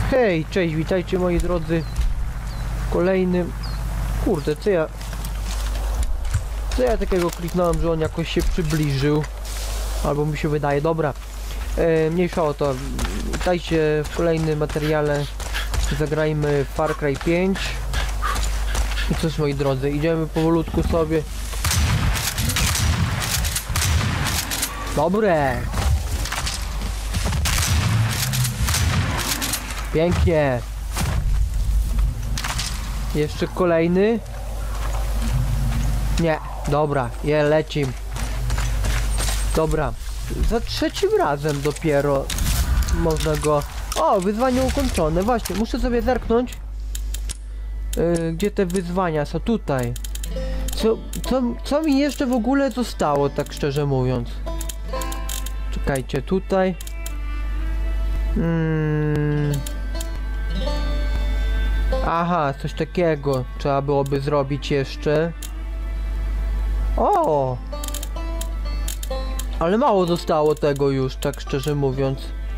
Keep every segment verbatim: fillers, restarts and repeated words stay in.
Hej, cześć, witajcie moi drodzy. Kolejnym... Kurde, co ja... Co ja takiego kliknąłem, że on jakoś się przybliżył? Albo mi się wydaje, dobra. E, mniejsza o to. Witajcie w kolejnym materiale. Zagrajmy Far Cry pięć. I cóż moi drodzy, idziemy powolutku sobie. Dobre! Pięknie! Jeszcze kolejny? Nie, dobra, je lecim. Dobra, za trzecim razem dopiero można go... O, wyzwanie ukończone, właśnie, muszę sobie zerknąć yy, gdzie te wyzwania są, tutaj. Co, co, co mi jeszcze w ogóle zostało, tak szczerze mówiąc? Czekajcie, tutaj. Hmm. Aha, coś takiego trzeba byłoby zrobić jeszcze. O! Ale mało zostało tego już, tak szczerze mówiąc.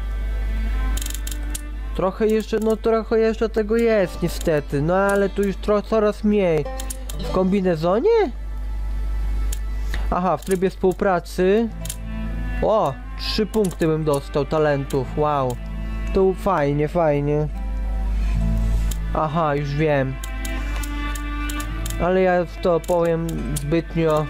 Trochę jeszcze, no trochę jeszcze tego jest niestety, no ale tu już trochę coraz mniej. W kombinezonie? Aha, w trybie współpracy. O! Trzy punkty bym dostał talentów, wow. To fajnie, fajnie. Aha, już wiem. Ale ja w to powiem zbytnio...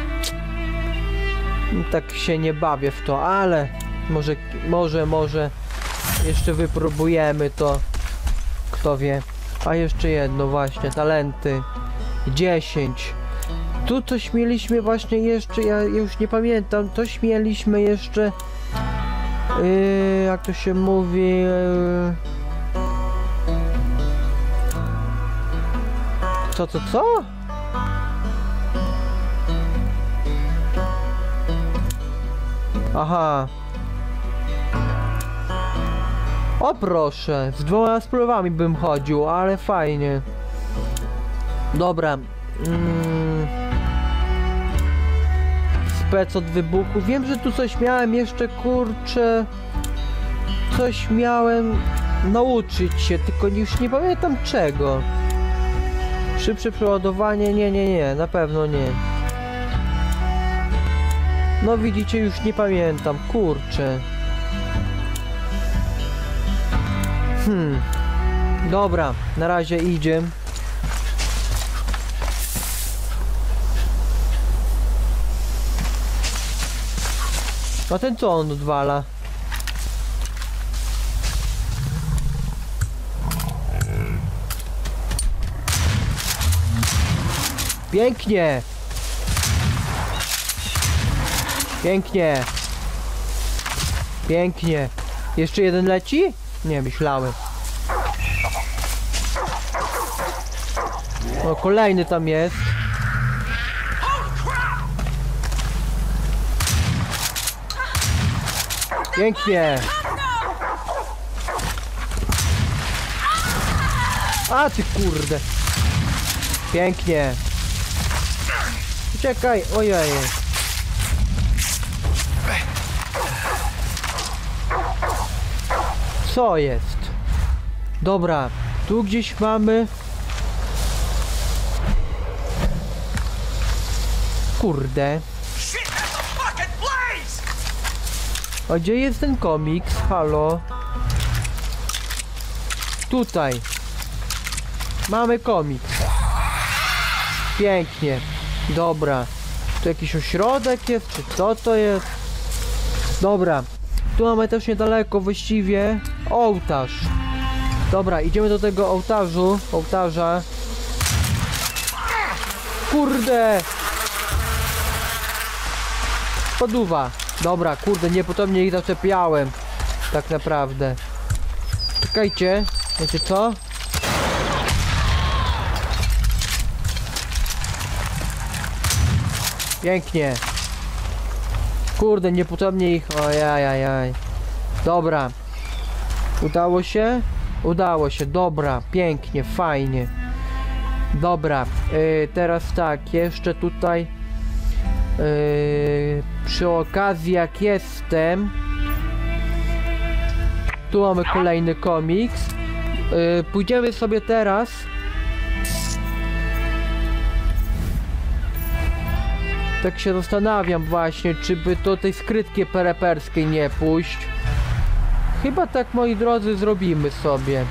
Tak się nie bawię w to, ale... Może, może, może... Jeszcze wypróbujemy to. Kto wie. A jeszcze jedno właśnie, talenty. dziesięć. Tu coś mieliśmy właśnie jeszcze, ja już nie pamiętam, coś mieliśmy jeszcze... Yy, jak to się mówi... Yy... Co, co, co? Aha. O proszę, z dwoma sprawami bym chodził, ale fajnie. Dobra. Mm. Spec od wybuchu. Wiem, że tu coś miałem jeszcze, kurczę. Coś miałem nauczyć się, tylko już nie pamiętam czego. Szybsze przeładowanie? Nie, nie, nie, na pewno nie. No widzicie, już nie pamiętam, kurczę. Hmm. Dobra, na razie idzie. A ten co on odwala? Pięknie! Pięknie! Pięknie! Jeszcze jeden leci? Nie, myślałem. O, kolejny tam jest. Pięknie! A ty kurde! Pięknie! Czekaj, ojej! Co jest? Dobra, tu gdzieś mamy... Kurde. A gdzie jest ten komiks? Halo? Tutaj. Mamy komiks. Pięknie. Dobra. Tu jakiś ośrodek jest, czy co to jest? Dobra. Tu mamy też niedaleko właściwie ołtarz. Dobra, idziemy do tego ołtarzu. Ołtarza. Kurde! Poduwa. Dobra, kurde, niepotomnie ich zaczepiałem. Tak naprawdę. Czekajcie. Wiecie co? Pięknie. Kurde, niepotomnie ich... Ojajajaj. Dobra. Udało się? Udało się, dobra. Pięknie, fajnie. Dobra. Yy, teraz tak, jeszcze tutaj... Yy, przy okazji jak jestem, tu mamy kolejny komiks. Yy, pójdziemy sobie teraz. Tak się zastanawiam właśnie, czy by do tej skrytki pereperskiej nie pójść. Chyba tak, moi drodzy, zrobimy sobie.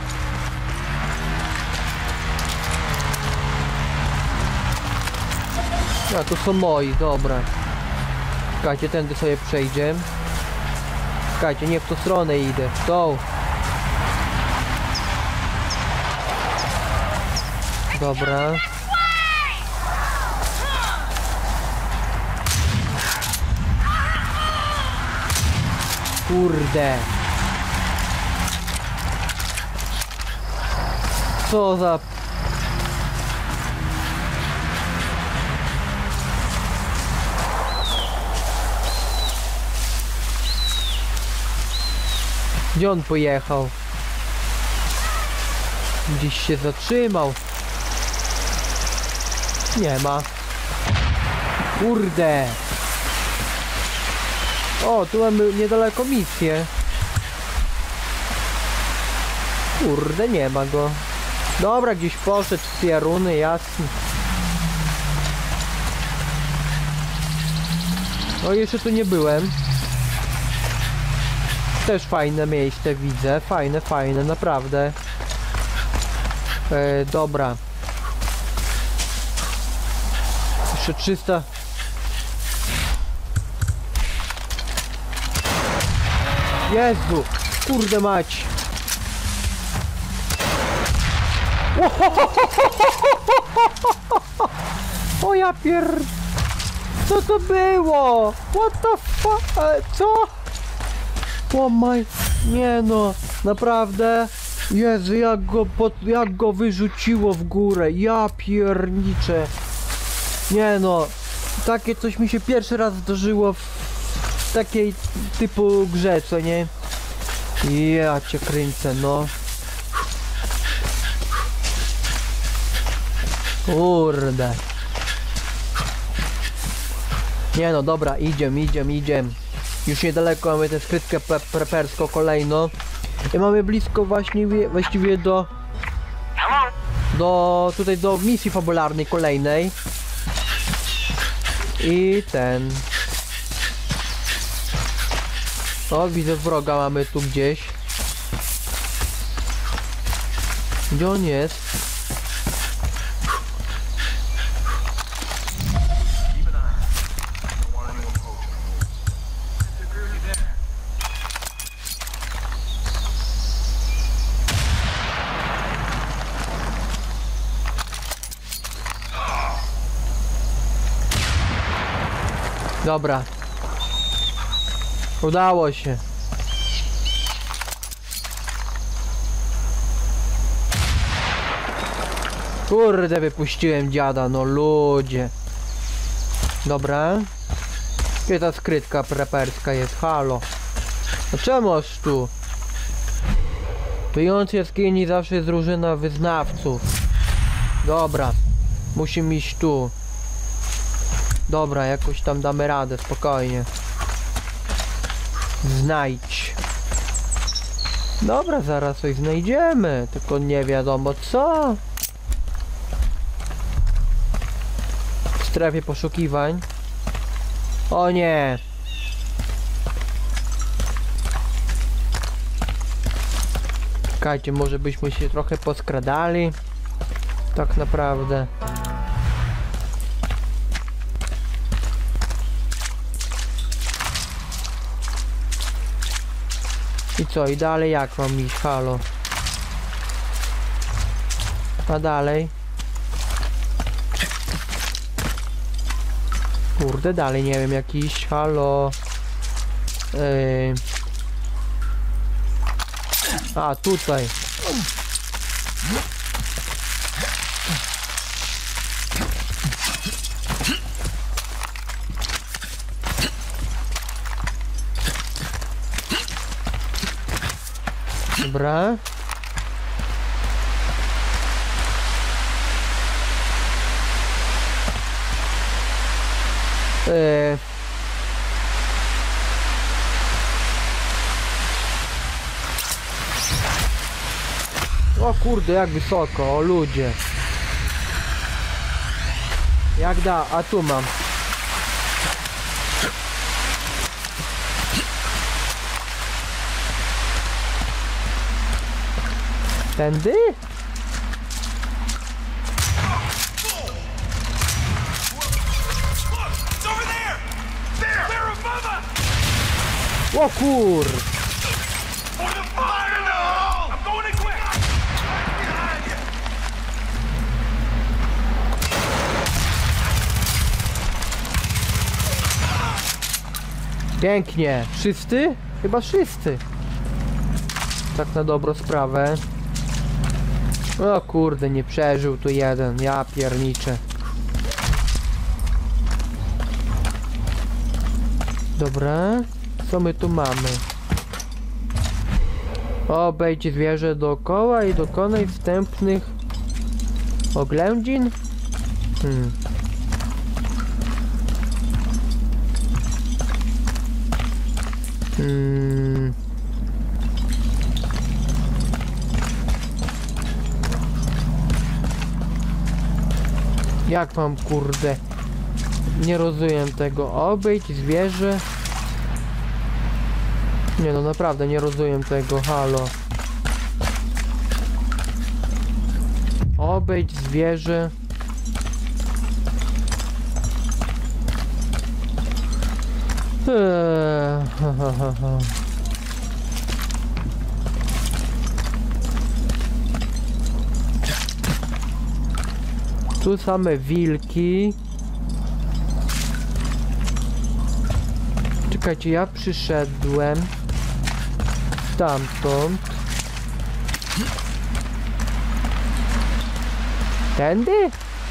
A, to są moi, dobra. Czekajcie, tędy sobie przejdziemy. Czekajcie, nie w tą stronę idę, w tą. Dobra. Kurde. Co za... Gdzie on pojechał? Gdzieś się zatrzymał. Nie ma. Kurde. O, tu mamy niedaleko misję. Kurde, nie ma go. Dobra, gdzieś poszedł w pieruny, jasne. O, jeszcze tu nie byłem. Też fajne miejsce widzę, fajne, fajne, naprawdę. E, dobra. Jeszcze trzysta. Jezu, kurde mać. O ja pier... Co to było? What the fuck? E, co? O my... Nie no, naprawdę? Jezu, jak go, pod... jak go wyrzuciło w górę. Ja pierniczę. Nie no, takie coś mi się pierwszy raz zdarzyło w takiej typu grze, co nie? Ja cię kręcę, no. Kurde. Nie no, dobra, idziemy, idziemy, idziemy. Już niedaleko mamy tę skrytkę preperską kolejną. I mamy blisko właśnie, właściwie do... Do... tutaj do misji fabularnej kolejnej. I ten... O, widzę wroga mamy tu gdzieś. Gdzie on jest? Dobra. Udało się. Kurde, wypuściłem dziada, no ludzie. Dobra. Gdzie ta skrytka preperska jest? Halo. A czemuż tu? Wyjąc jaskini zawsze jest drużyna wyznawców. Dobra. Musimy iść tu. Dobra, jakoś tam damy radę, spokojnie. Znajdź. Dobra, zaraz coś znajdziemy, tylko nie wiadomo co. W strefie poszukiwań. O nie. Czekajcie, może byśmy się trochę poskradali. Tak naprawdę. I co? I dalej jak mam iść? Halo. A dalej? Kurde, dalej nie wiem jak iść. Halo. Yy. A, tutaj. Dobra. Eee. O kurde, jak wysoko, o ludzie. Jak da, a tu mam. Tędy? O kur... Pięknie. Wszyscy? Chyba wszyscy. Tak na dobrą sprawę. O kurde, nie przeżył tu jeden. Ja pierniczę. Dobra. Co my tu mamy? Obejdź zwierzę dookoła i dokonaj wstępnych oględzin. Hmm. Hmm. Jak mam kurde? Nie rozumiem tego. Obejdź zwierzę. Nie no, naprawdę nie rozumiem tego. Halo. Obejdź zwierzę. Eee, ha, ha, ha, ha. Tu same wilki. Czekajcie, ja przyszedłem stamtąd. Tędy?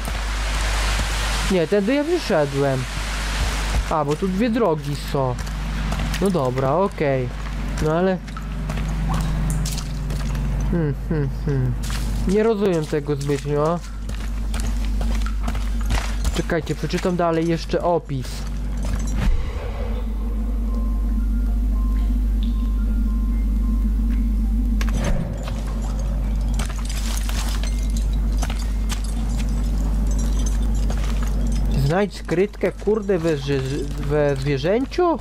Nie, tędy ja wyszedłem. A, bo tu dwie drogi są. No dobra, okej. Okay. No ale... Hmm, hmm, hmm. Nie rozumiem tego zbytnio. Czekajcie, przeczytam dalej jeszcze opis. Znajdź skrytkę, kurde, we, we zwierzęciu?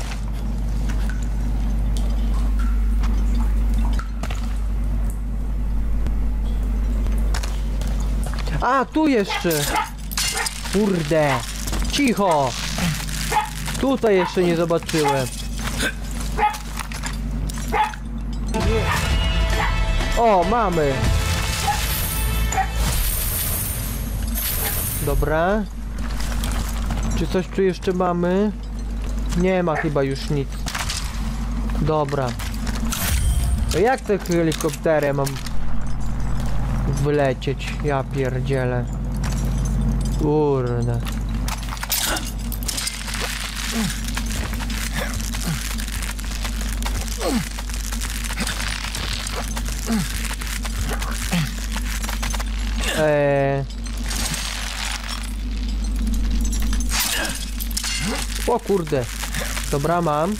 A, tu jeszcze! Kurde! Cicho! Tutaj jeszcze nie zobaczyłem. O, mamy! Dobra. Czy coś tu jeszcze mamy? Nie ma chyba już nic. Dobra. To jak te helikopterem mam wylecieć? Ja pierdzielę. Kurde. Eee. O kurde. Dobra, mam.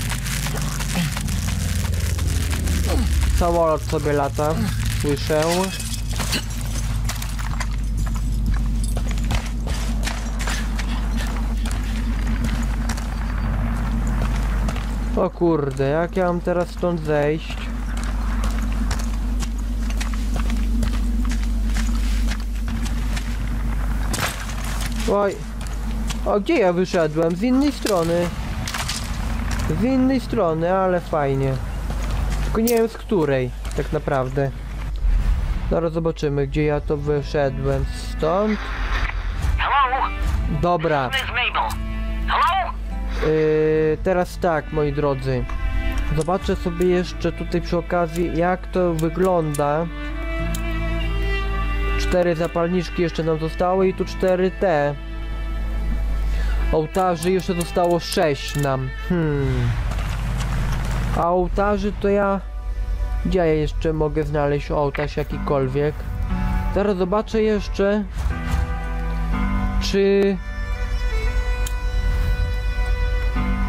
Samolot sobie lata. Słyszę. O kurde, jak ja mam teraz stąd zejść? Oj. O, gdzie ja wyszedłem? Z innej strony. Z innej strony, ale fajnie. Tylko nie wiem z której, tak naprawdę. Zaraz zobaczymy, gdzie ja to wyszedłem. Stąd. Dobra. Yy, teraz tak, moi drodzy. Zobaczę sobie jeszcze tutaj przy okazji, jak to wygląda. Cztery zapalniczki jeszcze nam zostały i tu cztery te. Ołtarzy jeszcze zostało sześć nam. Hmm. A ołtarzy to ja... Gdzie ja jeszcze mogę znaleźć ołtarz jakikolwiek? Zaraz zobaczę jeszcze... Czy...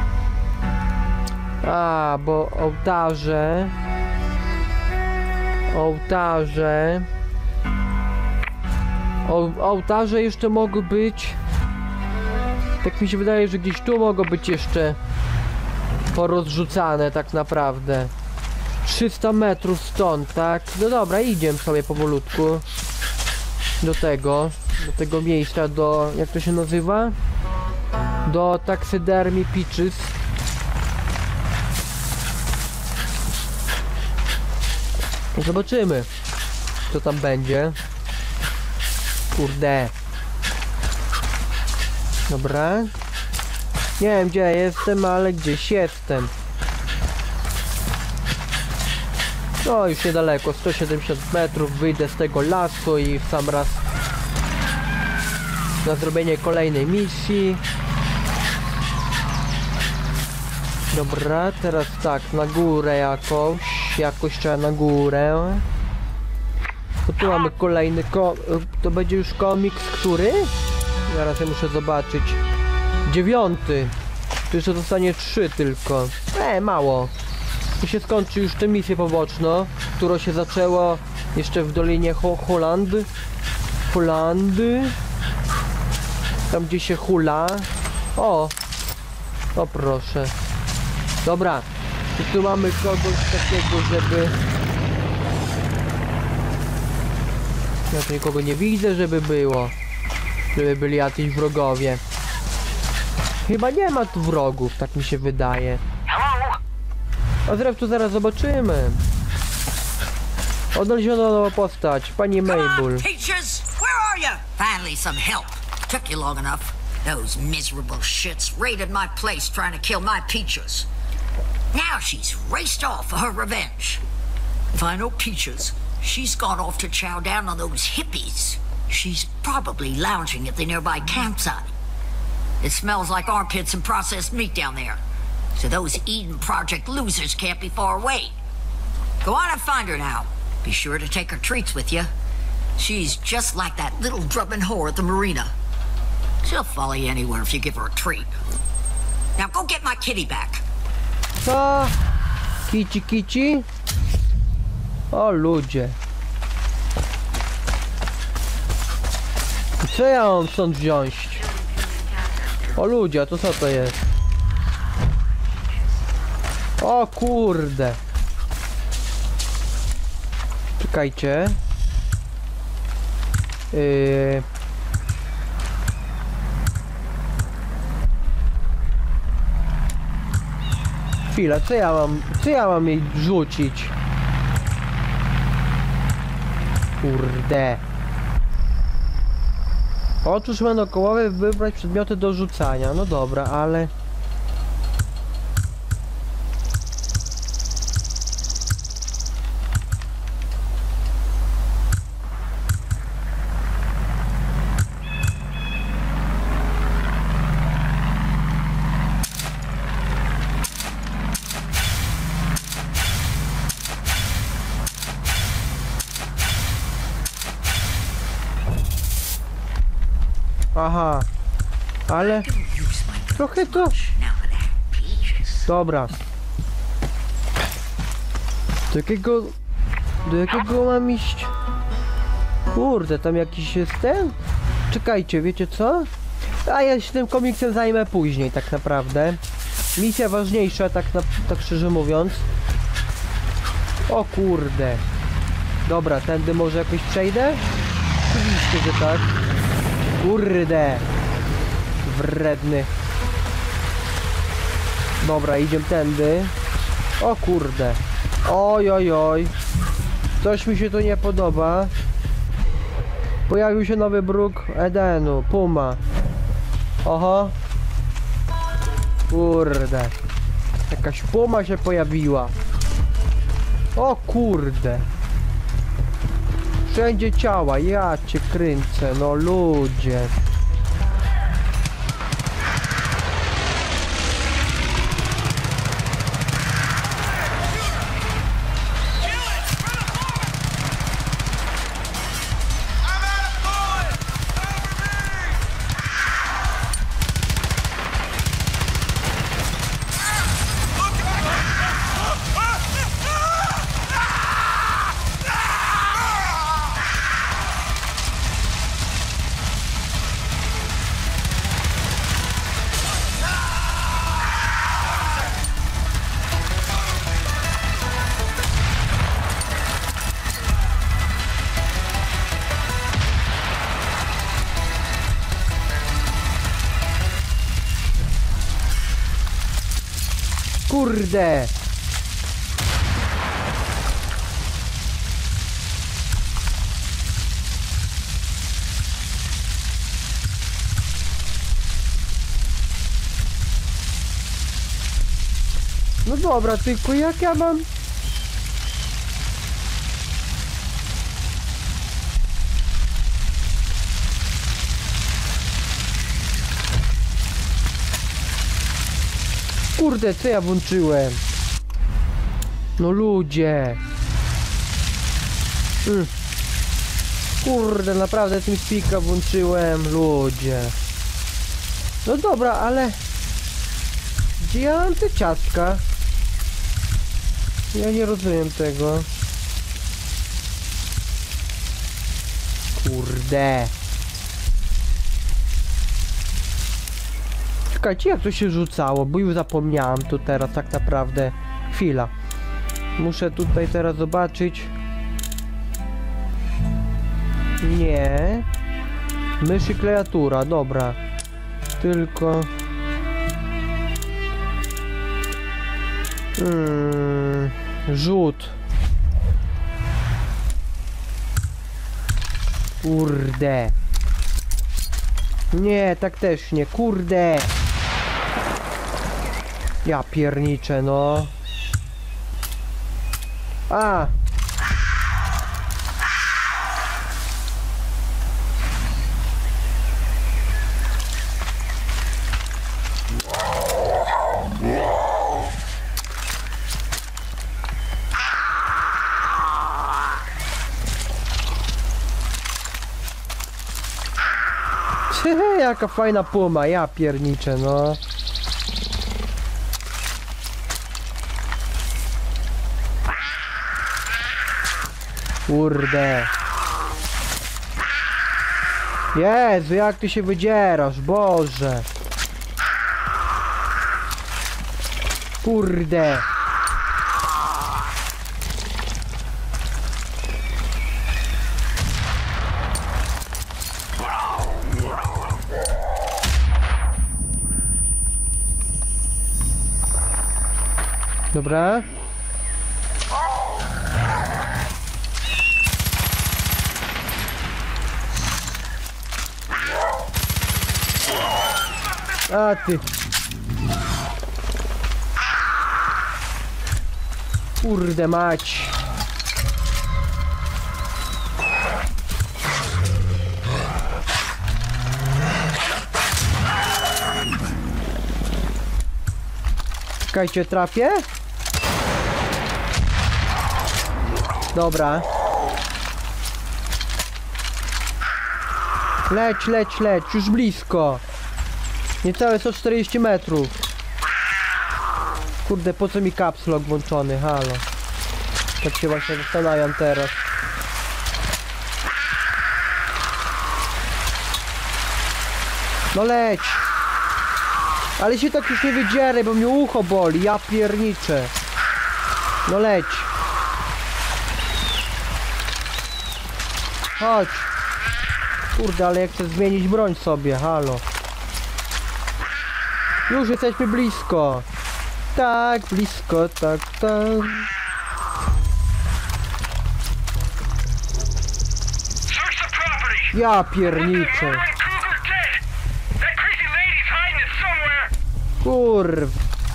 A, bo ołtarze... Ołtarze. O, ołtarze jeszcze mogą być. Tak mi się wydaje, że gdzieś tu mogą być jeszcze porozrzucane tak naprawdę. trzysta metrów stąd, tak? No dobra, idziemy sobie powolutku do tego, do tego miejsca, do, jak to się nazywa? Do Taxidermy Peaches. Zobaczymy, co tam będzie. Kurde. Dobra. Nie wiem, gdzie jestem, ale gdzieś jestem. No już niedaleko, sto siedemdziesiąt metrów, wyjdę z tego lasu i w sam raz na zrobienie kolejnej misji. Dobra, teraz tak, na górę jakoś, jakoś trzeba na górę. Bo tu mamy kolejny ko... To będzie już komiks, który? Zaraz ja muszę zobaczyć. Dziewiąty. Tu jeszcze zostanie trzy tylko. E, mało. Tu się skończy już tę misję poboczną, którą się zaczęło jeszcze w Dolinie Ho Holandy. Holandy. Tam gdzie się hula. O! O proszę. Dobra. I tu mamy kogoś takiego, żeby... Ja tu nikogo nie widzę, żeby było. Żeby byli jacyś wrogowie. Chyba nie ma tu wrogów, tak mi się wydaje. A zresztą zaraz zobaczymy. Odnaleziono nową postać, pani Mabel. Peaches, where are you? Finally some help. Took you long enough. Those miserable shits raided my place trying to kill my Peaches. Now she's raced off for her revenge. If I know Peaches, she's gone off to chow down on those hippies. She's probably lounging at the nearby campsite. It smells like armpits and processed meat down there. So those Eden Project losers can't be far away. Go on and find her now. Be sure to take her treats with you. She's just like that little drubbing whore at the marina. She'll follow you anywhere if you give her a treat. Now go get my kitty back. Co? Kici, kici? O ludzie. Co ja mam stąd wziąć? O ludzie, to co to jest? O kurde. Czekajcie. Yy... Chwila, co ja mam, co ja mam jej rzucić? Kurde. Otóż będą kołowe wybrać przedmioty do rzucania. No dobra, ale... Aha, ale trochę to... Dobra. Do jakiego... Do jakiego mam iść? Kurde, tam jakiś jest ten? Czekajcie, wiecie co? A ja się tym komiksem zajmę później tak naprawdę. Misja ważniejsza, tak, na, tak szczerze mówiąc. O kurde. Dobra, tędy może jakoś przejdę? Oczywiście, że tak. Kurde. Wredny. Dobra, idziemy tędy. O kurde. Oj, oj, oj. Coś mi się tu nie podoba. Pojawił się nowy bruk Edenu. Puma. Oho. Kurde. Jakaś puma się pojawiła. O kurde. Wszędzie ciała, ja cię kręcę, no ludzie. Kurde! No dobra, tylko jak ja mam... Kurde, co ja włączyłem? No ludzie. Mm. Kurde, naprawdę tym speaka włączyłem, ludzie. No dobra, ale... Gdzie ja mam te ciastka? Ja nie rozumiem tego. Kurde. Czekajcie, jak to się rzucało, bo już zapomniałam to teraz tak naprawdę. Chwila. Muszę tutaj teraz zobaczyć. Nie. Mysz i klawiatura, dobra. Tylko... Hmm, rzut. Kurde. Nie, tak też nie, kurde. Ja pierniczę, no. A. Jaka fajna puma, ja pierniczę, no. Kurde. Jezu, jak ty się wydzierasz, Boże. Kurde. Dobra. A ty. Kurde mać. Czekajcie, trafię? Dobra. Leć, leć, leć, już blisko. Niecałe sto czterdzieści metrów. Kurde, po co mi caps lock włączony, halo. Tak się właśnie zastanawiam teraz. No leć. Ale się tak już nie wydzieraj, bo mnie ucho boli, ja pierniczę. No leć. Chodź. Kurde, ale jak chcę zmienić broń sobie, halo. Już jesteśmy blisko. Tak, blisko, tak, tak. Ja pierniczę. Kurw.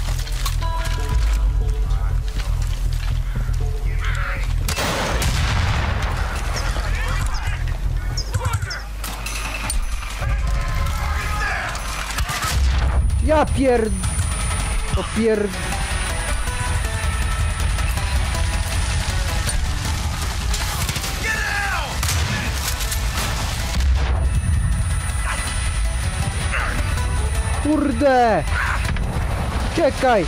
Ja pierd... To pierd... Kurde! Czekaj!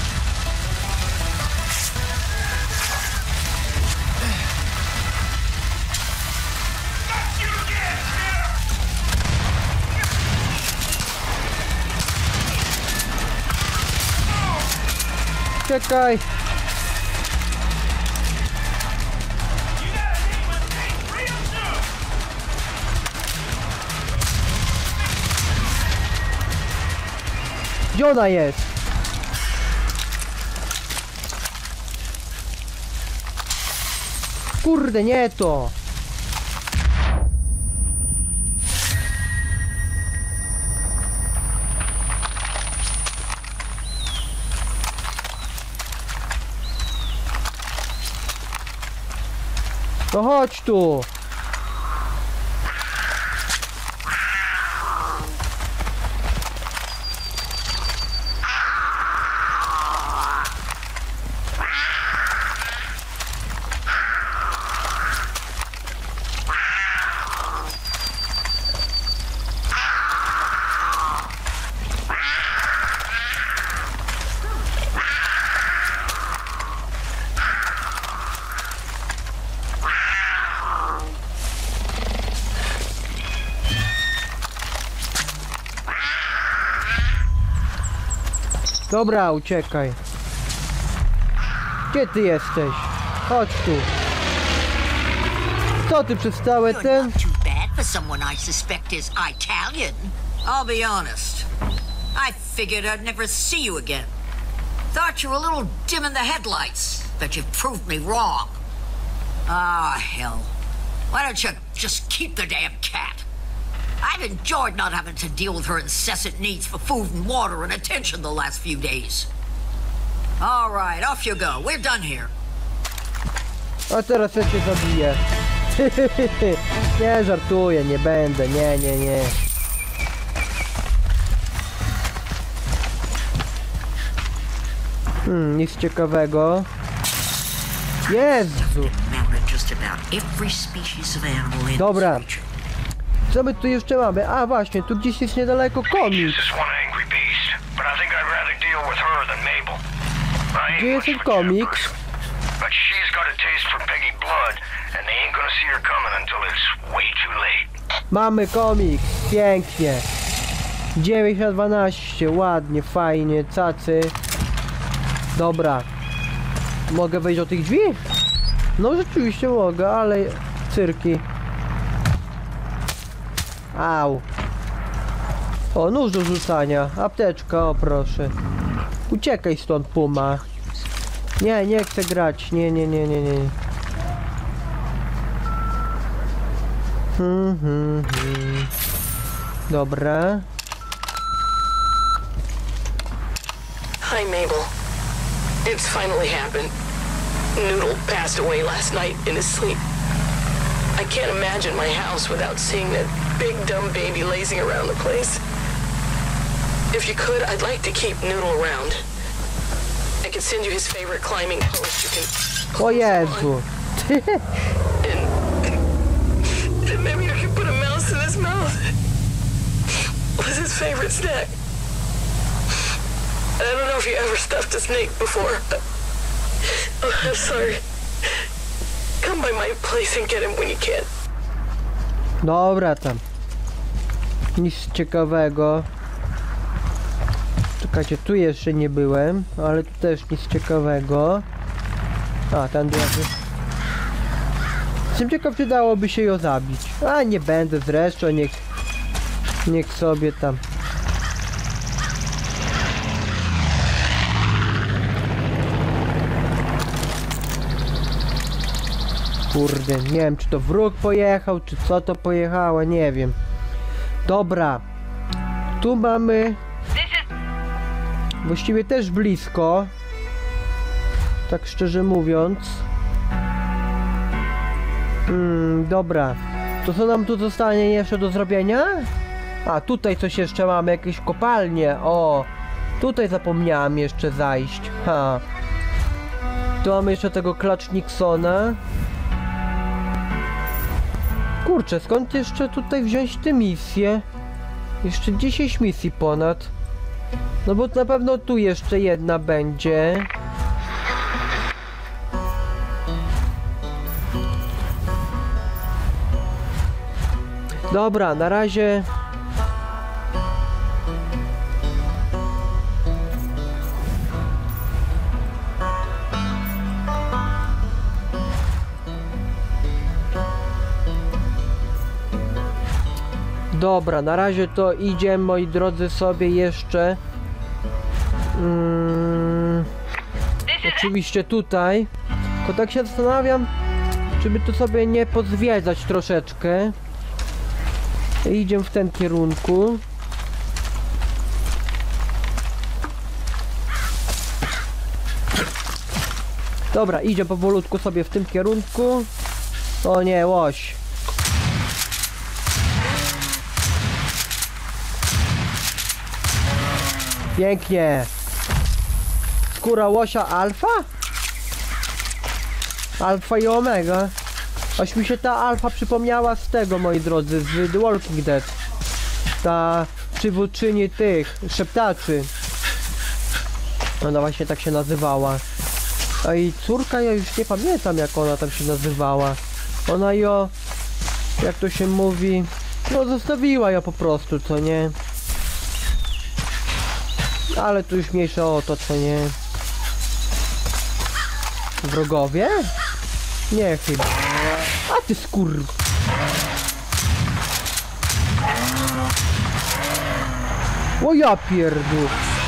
Czekaj! Gdzie ona jest? Kurde, nie to! No chodź tu! Dobra, uciekaj. Gdzie ty jesteś? Chodź tu. Co ty przez całe You're ten? not too bad for someone I suspect is Italian. I'll be honest. I figured I'd never see you again. Thought you were a little dim in the headlights, but you've proved me wrong. Ah, hell. Why don't you just keep the damn cat? I've enjoyed not having to deal with her incessant needs for food and water and attention the last few days. All right, off you go. We're done here. A teraz ja cię zabiję. Nie, żartuję, nie będę, nie, nie, nie. Hmm, nic ciekawego. Jezu! Dobra. Co my tu jeszcze mamy? A właśnie, tu gdzieś jest niedaleko komiks. Gdzie jest ten komiks? Mamy komiks, pięknie. dziewięć na dwanaście, ładnie, fajnie, cacy. Dobra. Mogę wejść do tych drzwi? No rzeczywiście mogę, ale cyrki. Au. O, nóż do rzucania, apteczka, o proszę. Uciekaj stąd, puma. Nie, nie chcę grać, nie, nie, nie, nie, nie. Hmm, hmm, hmm. Dobra. Hi, Mabel. It's finally happened. Noodle passed away last night in his sleep. I can't imagine my house without seeing that big dumb baby lazing around the place. If you could, I'd like to keep Noodle around. I could send you his favorite climbing post. You can... O Jezu. and, and maybe I could put a mouse in his mouth. What's his favorite snack? I don't know if you ever stuffed a snake before. Oh, I'm sorry. Come by my place and get him when you can. Dobra tam. Nic ciekawego. Czekajcie, tu jeszcze nie byłem, ale tu też nic ciekawego. A, ten drugi. Jestem ciekaw, czy dałoby się ją zabić. A, nie będę zresztą, niech... Niech sobie tam... Kurde, nie wiem, czy to wróg pojechał, czy co to pojechało, nie wiem. Dobra. Tu mamy... Właściwie też blisko. Tak szczerze mówiąc. Hmm, dobra. To co nam tu zostanie jeszcze do zrobienia? A, tutaj coś jeszcze mamy, jakieś kopalnie. O, tutaj zapomniałem jeszcze zajść. Ha. Tu mamy jeszcze tego klacz Nixona. Kurczę, skąd jeszcze tutaj wziąć te misje? Jeszcze dziesięć misji ponad. No bo na pewno tu jeszcze jedna będzie. Dobra, na razie... Dobra, na razie to idziemy, moi drodzy, sobie jeszcze... Hmm, oczywiście tutaj. Tylko tak się zastanawiam, Żeby tu sobie nie pozwiedzać troszeczkę. Idziemy w ten kierunku. Dobra, idzie powolutku sobie w tym kierunku. O nie, łoś. Pięknie. Skóra łosia alfa? Alfa i omega. Aż mi się ta alfa przypomniała z tego, moi drodzy, z The Walking Dead. Ta przywódczyni tych szeptaczy. Ona właśnie tak się nazywała. A jej córka, ja już nie pamiętam, jak ona tam się nazywała. Ona ją, jak to się mówi, no zostawiła ją po prostu, co nie? Ale tu już mniejsza o to, co nie? Wrogowie? Nie chyba. A ty skur... O ja pierdół.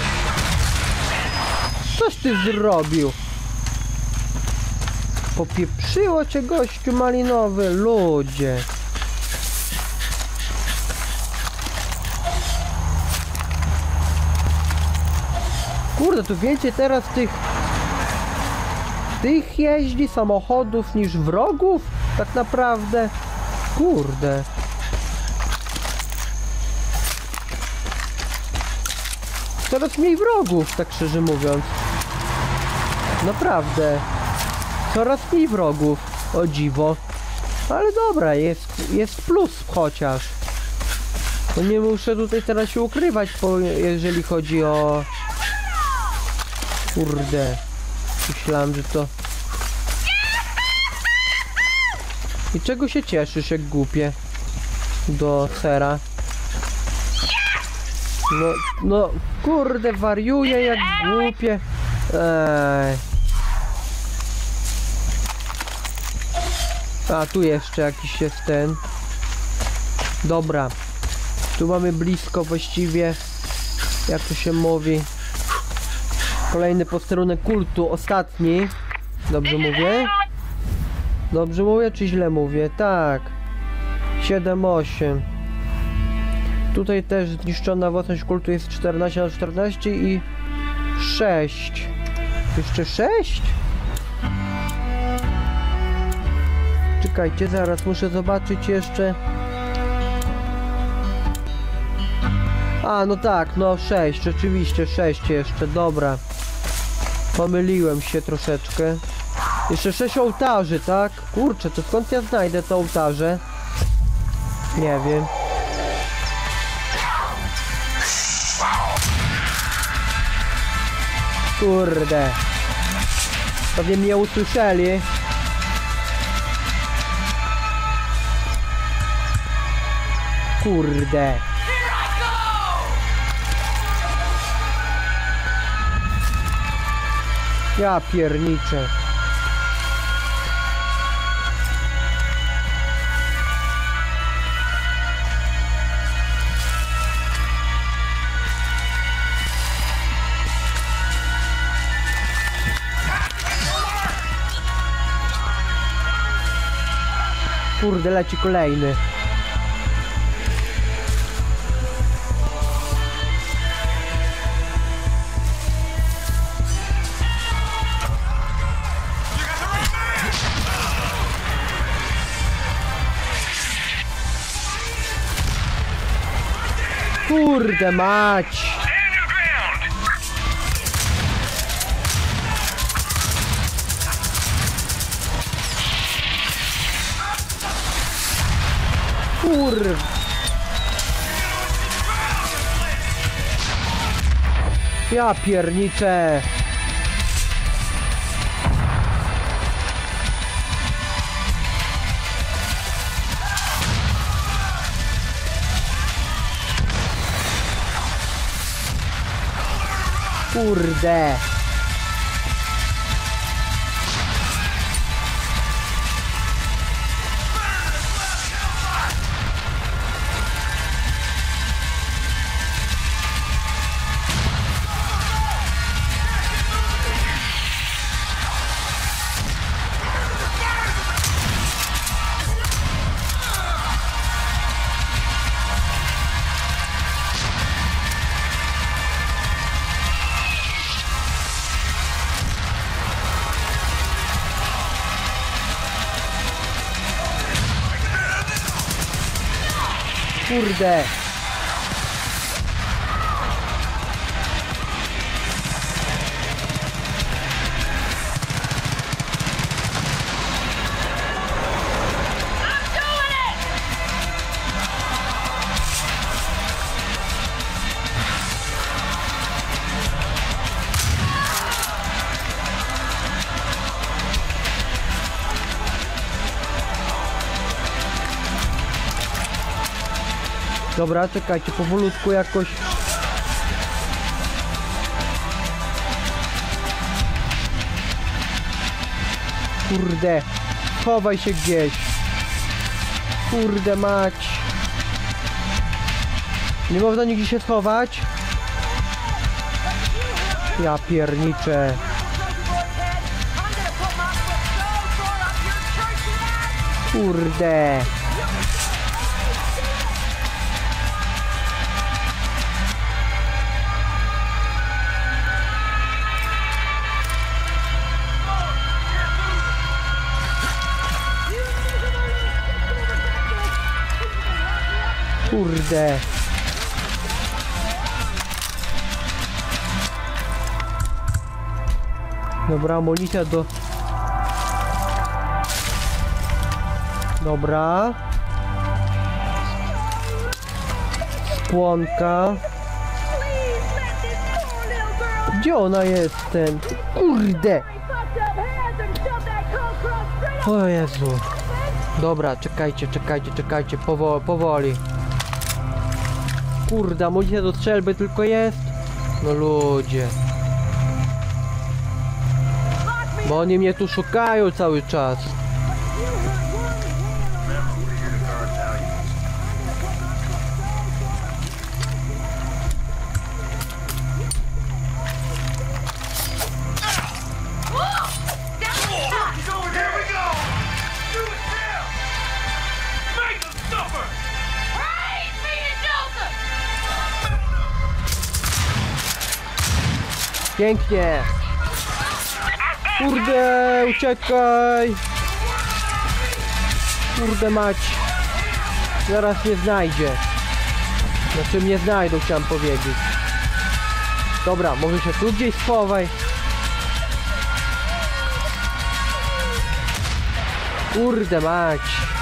Coś ty zrobił? Popieprzyło cię, gościu malinowy, ludzie. Kurde, tu więcej teraz tych tych jeździ samochodów niż wrogów? Tak naprawdę. Kurde. Coraz mniej wrogów, tak szczerze mówiąc. Naprawdę. Coraz mniej wrogów. O dziwo. Ale dobra, jest, jest plus chociaż. No nie muszę tutaj teraz się ukrywać, bo jeżeli chodzi o... Kurde. Myślałem, że to... I czego się cieszysz, jak głupie? Do sera. No, no, kurde, wariuje jak głupie. Eee. A, tu jeszcze jakiś jest ten. Dobra. Tu mamy blisko właściwie, jak to się mówi, kolejny posterunek kultu, ostatni. Dobrze mówię? Dobrze mówię, czy źle mówię? Tak. siedem osiem. Tutaj też zniszczona własność kultu jest czternaście na czternaście i sześć. Jeszcze sześć? Czekajcie, zaraz muszę zobaczyć jeszcze. A, no tak, no sześć, rzeczywiście sześć jeszcze, dobra. Pomyliłem się troszeczkę. Jeszcze sześć ołtarzy, tak? Kurczę, to skąd ja znajdę te ołtarze? Nie wiem. Kurde. Pewnie mnie usłyszeli. Kurde. Ja pierniczę. Kurde, leci kolejny. Kurde mać! Kur... Ja pierniczę! Kurde! Kurde. Dobra, czekajcie, powolutku jakoś. Kurde, chowaj się gdzieś. Kurde mać. Nie można nigdzie się schować. Ja pierniczę. Kurde. Kurde. Dobra, amunicja do... Dobra. Spłonka. Gdzie ona jest ten? Kurde. O Jezu. Dobra, czekajcie, czekajcie, czekajcie. Powo powoli. Kurde, amunicja do strzelby tylko jest? No ludzie. Bo oni mnie tu szukają cały czas. Pięknie. Kurde, uciekaj. Kurde mać. Zaraz mnie znajdzie. Znaczy mnie znajdą, chciałem powiedzieć. Dobra, może się tu gdzieś schowaj. Kurde mać.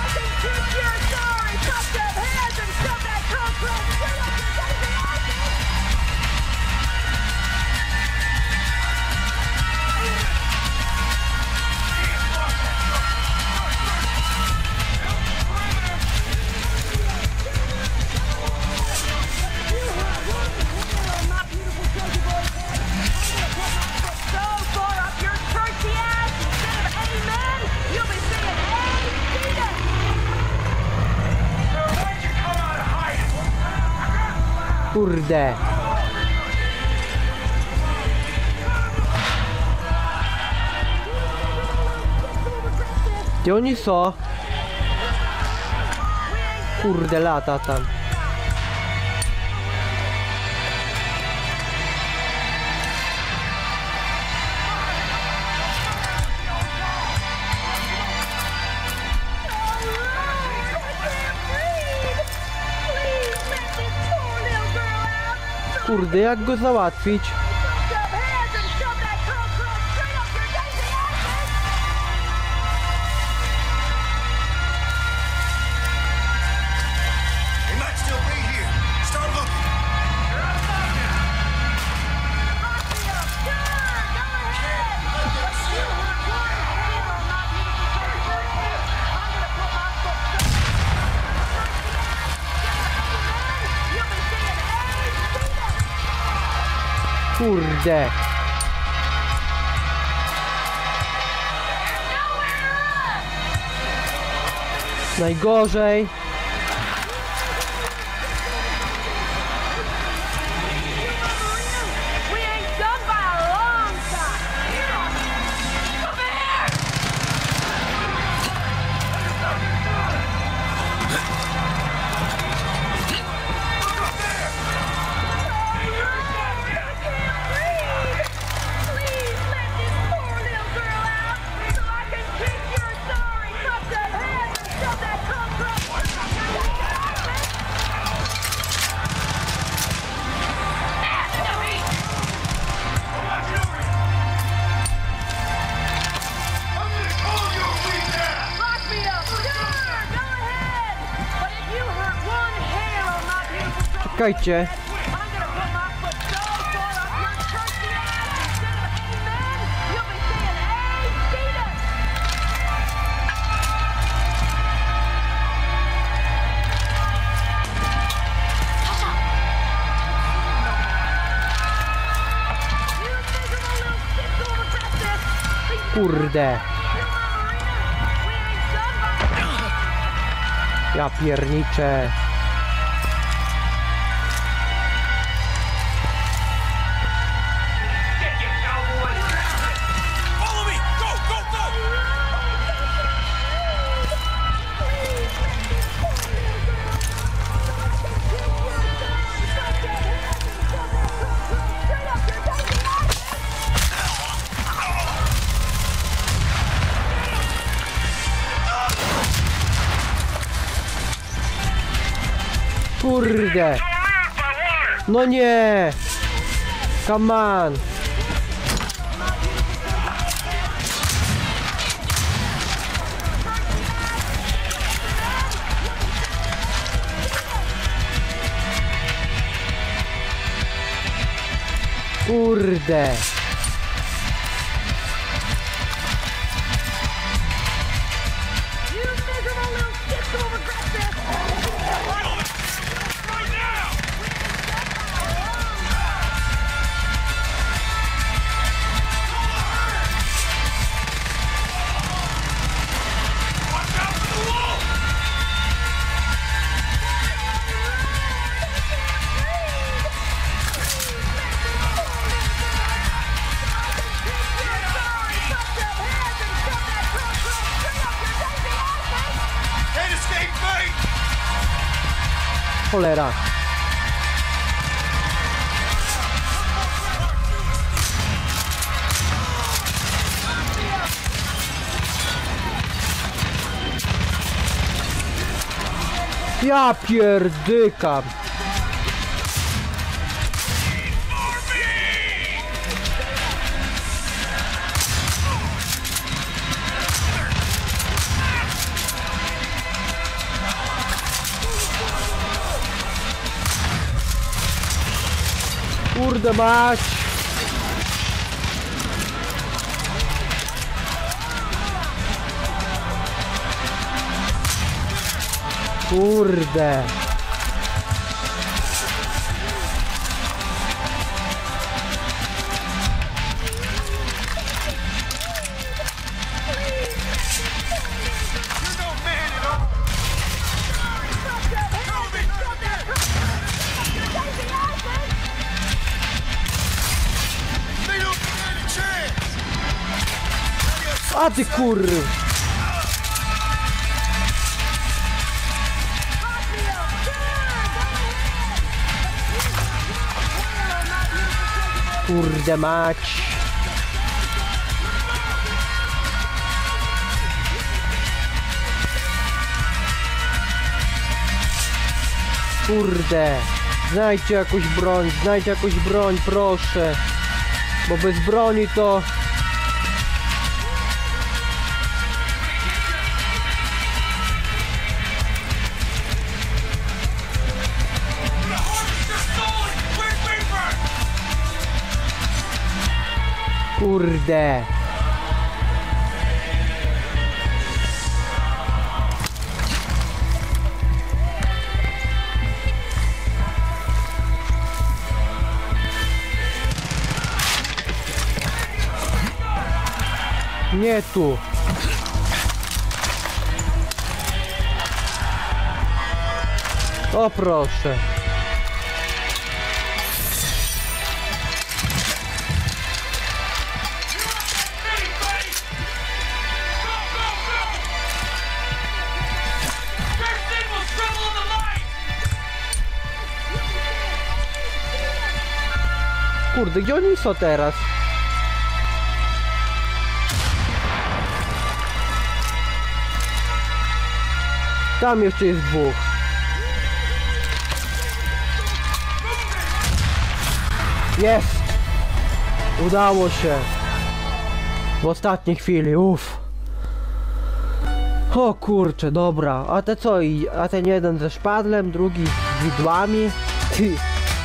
Kurde. Gdzie oni są? Kurde, lata tam. Kurde, jak go załatwić? Kurde. Najgorzej. Czekajcie. Kurde. Ja pierniczę. Kurde. No nie. Come on. Kurde. Cholera. Ja pierdykam. Kurde mać. Kurde. A ty kur... Kurde mać. Kurde. Znajdźcie jakąś broń, znajdźcie jakąś broń, proszę. Bo bez broni to... Kurde. Nie tu. O proszę. Kurde, gdzie oni są teraz? Tam jeszcze jest dwóch. Jest! Udało się. W ostatniej chwili, uff. O kurczę, dobra. A te co? I- A ten jeden ze szpadlem, drugi z widłami. Ty.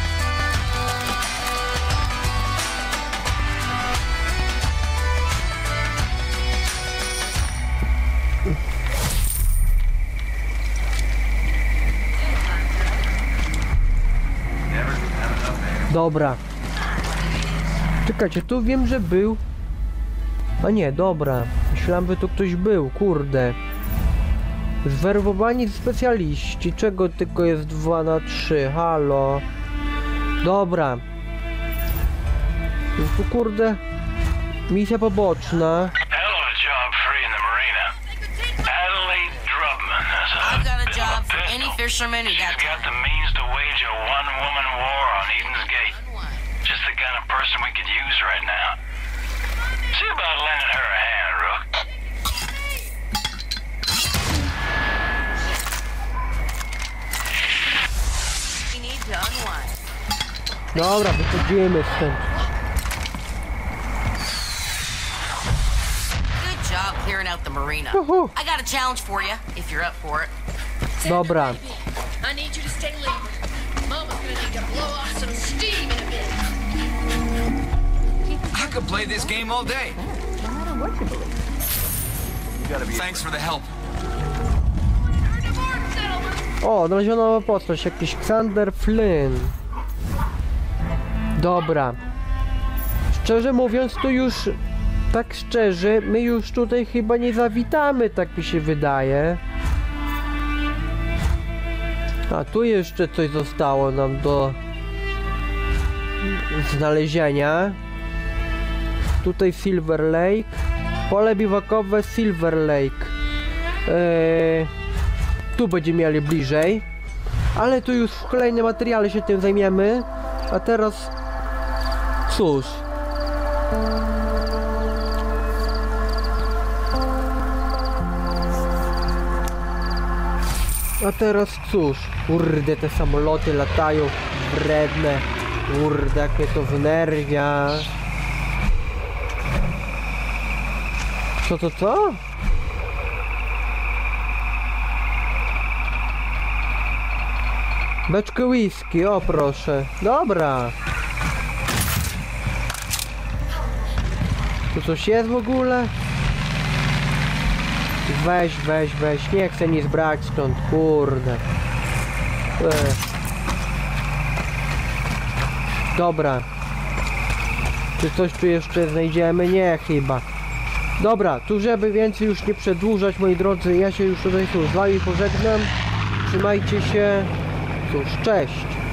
Dobra. Czekajcie, tu wiem, że był. A nie, dobra. Myślałem, że tu ktoś był, kurde. Zwerbowani specjaliści. Czego tylko jest dwa na trzy? Halo. Dobra. Tu kurde. Misja poboczna. Hell of a job freeing the marina. Adelaide Drubman is a I've got a bit of job for pistol. any fisherman who She's got got the means to wage a one-woman war on Eden's Gate. Just the kind of person we could use right now. See about lending her a hand, Rook. We need to unwind. Dobra, wychodzimy stąd. Good job clearing out the marina. Uhu. I got a challenge for you, if you're up for it. Dobra. I need you to stay late. Mama's gonna need to blow off some steam in a bit. I could play this game all day. Thanks for the help. O, odnaleziono nowa postać, jakiś Xander Flynn. Dobra. Szczerze mówiąc, tu już, tak szczerze, my już tutaj chyba nie zawitamy, tak mi się wydaje. A tu jeszcze coś zostało nam do znalezienia. Tutaj Silver Lake. Pole biwakowe Silver Lake. Eee, tu będziemy mieli bliżej. Ale tu już w kolejnym materiale się tym zajmiemy. A teraz cóż. A teraz cóż. Kurde, te samoloty latają wredne. Kurde, jak mnie to wnerwia. Co, to co? Beczkę whisky, o proszę. Dobra. Tu coś jest w ogóle? Weź, weź, weź. Nie chcę nic brać stąd, kurde. Ech. Dobra. Czy coś tu jeszcze znajdziemy? Nie, chyba. Dobra, tu żeby więcej już nie przedłużać, moi drodzy, ja się już tutaj tu z wami pożegnam. Trzymajcie się. Cóż, cześć.